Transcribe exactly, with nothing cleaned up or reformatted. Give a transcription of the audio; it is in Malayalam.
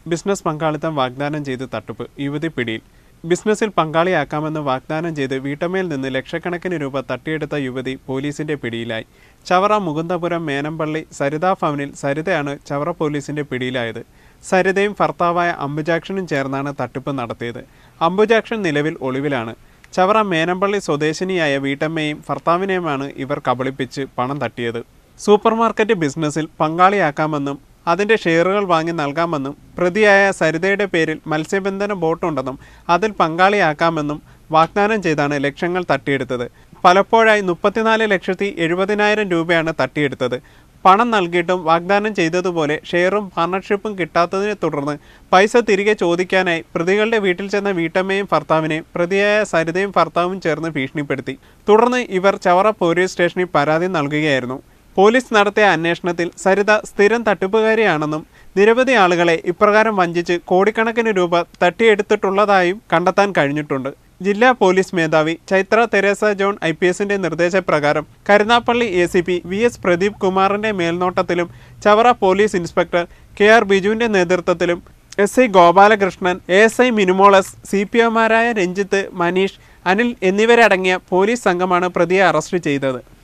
ബിസിനസ് പങ്കാളിത്തം വാഗ്ദാനം ചെയ്ത് തട്ടിപ്പ് യുവതി പിടിയിൽ. ബിസിനസ്സിൽ പങ്കാളിയാക്കാമെന്ന് വാഗ്ദാനം ചെയ്ത് വീട്ടമ്മയിൽ നിന്ന് ലക്ഷക്കണക്കിന് രൂപ തട്ടിയെടുത്ത യുവതി പോലീസിന്റെ പിടിയിലായി. ചവറ മുകുന്ദപുരം മേനമ്പള്ളി സരിതാ ഭവനിൽ സരിതയാണ് ചവറ പോലീസിന്റെ പിടിയിലായത്. സരിതയും ഭർത്താവായ അംബുജാക്ഷനും ചേർന്നാണ് തട്ടിപ്പ് നടത്തിയത്. അംബുജാക്ഷൻ നിലവിൽ ഒളിവിലാണ്. ചവറ മേനമ്പള്ളി സ്വദേശിനിയായ വീട്ടമ്മയെയും ഭർത്താവിനെയുമാണ് ഇവർ കബളിപ്പിച്ച് പണം തട്ടിയത്. സൂപ്പർമാർക്കറ്റ് ബിസിനസ്സിൽ പങ്കാളിയാക്കാമെന്നും അതിൻ്റെ ഷെയറുകൾ വാങ്ങി നൽകാമെന്നും പ്രതിയായ സരിതയുടെ പേരിൽ മത്സ്യബന്ധന ബോട്ടുണ്ടെന്നും അതിൽ പങ്കാളിയാക്കാമെന്നും വാഗ്ദാനം ചെയ്താണ് ലക്ഷങ്ങൾ തട്ടിയെടുത്തത്. പലപ്പോഴായി മുപ്പത്തിനാല് ലക്ഷത്തി എഴുപതിനായിരം രൂപയാണ് തട്ടിയെടുത്തത്. പണം നൽകിയിട്ടും വാഗ്ദാനം ചെയ്തതുപോലെ ഷെയറും പാർട്ണർഷിപ്പും കിട്ടാത്തതിനെ തുടർന്ന് പൈസ തിരികെ ചോദിക്കാനായി പ്രതികളുടെ വീട്ടിൽ ചെന്ന വീട്ടമ്മയും ഭർത്താവിനെയും പ്രതിയായ സരിതയും ഭർത്താവും ചേർന്ന് ഭീഷണിപ്പെടുത്തി. തുടർന്ന് ഇവർ ചവറ പോലീസ് സ്റ്റേഷനിൽ പരാതി നൽകുകയായിരുന്നു. പോലീസ് നടത്തിയ അന്വേഷണത്തിൽ സരിത സ്ഥിരം തട്ടിപ്പുകാരിയാണെന്നും നിരവധി ആളുകളെ ഇപ്രകാരം വഞ്ചിച്ച് കോടിക്കണക്കിന് രൂപ തട്ടിയെടുത്തിട്ടുള്ളതായും കണ്ടെത്താൻ കഴിഞ്ഞിട്ടുണ്ട്. ജില്ലാ പോലീസ് മേധാവി Chaithra Teresa John I P എസിന്റെ നിർദ്ദേശപ്രകാരം Karunagappally A C P V S Pradeep കുമാറിന്റെ മേൽനോട്ടത്തിലും Chavara police inspector K R ബിജുവിന്റെ നേതൃത്വത്തിലും S I Gopalakrishnan, A S I മിനുമോളസ്, സി പി ഒമാരായ രഞ്ജിത്ത്, മനീഷ്, അനിൽ എന്നിവരടങ്ങിയ പോലീസ് സംഘമാണ് പ്രതിയെ അറസ്റ്റ് ചെയ്തത്.